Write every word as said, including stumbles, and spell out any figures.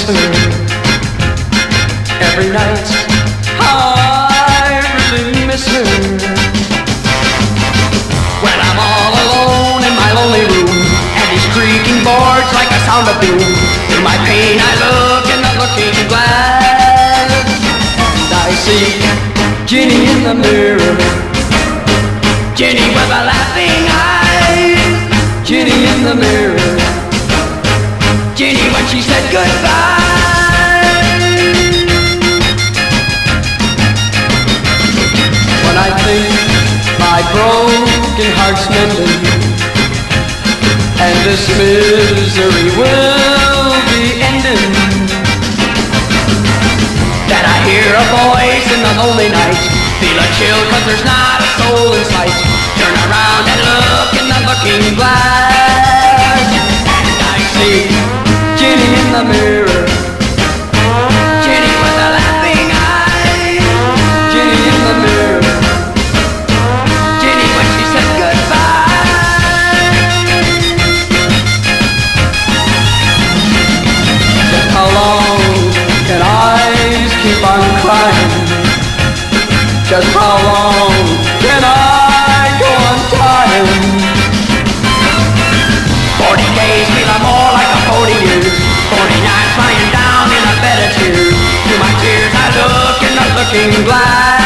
miss her every night. I really miss her. When I'm all alone in my lonely room, and these creaking boards like a sound of doom. Through my pain I look in the looking glass, and I see Ginny in the mirror. Ginny with the laughing eyes. Ginny in the mirror. Ginny when she said goodbye. When I think my broken heart's mending, and this misery will be ending, that I hear a voice in the lonely night, feel a chill cause there's not a soul in sight. Turn around and look in the looking glass, and I see Ginny in the mirror. Ginny with the laughing eyes. Ginny in the mirror. Ginny when she said goodbye. Just how long can eyes keep on crying? Just how long can I go on trying? Forty days feel more like a forty years. Forty nights lying down in a bed of tears. Through my tears I look in the looking glass.